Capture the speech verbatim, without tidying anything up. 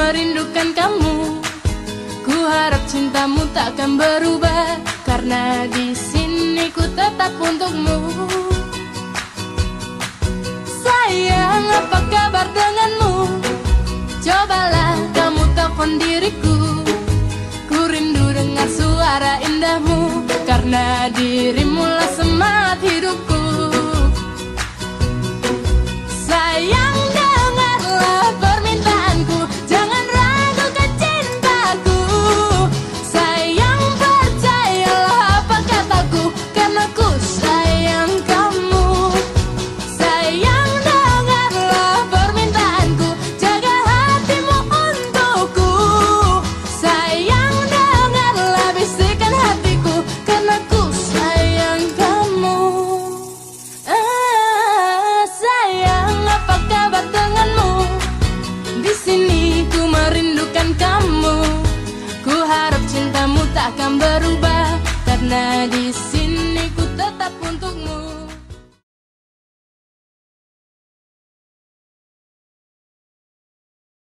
merindukan kamu. Ku harap cintamu takkan berubah, karena di sini ku tetap untukmu. Sayang, apa kabar denganmu? Cobalah kamu telepon diriku. Ku rindu dengar suara indahmu, karena dirimulah semangat hidupku. Sayang, dengarlah permintaanku, jangan ragukan cintaku. Sayang, percayalah apa kataku, karena ku sayang kamu. Sayang, dengarlah permintaanku, jaga hatimu untukku. Sayang, dengarlah bisikan hatiku, karena ku sayang kamu. Ah, sayang, apa kabar denganmu? Di sini ku merindukan kamu. Ku harap cintamu takkan berubah, karena di sini ku tetap untukmu.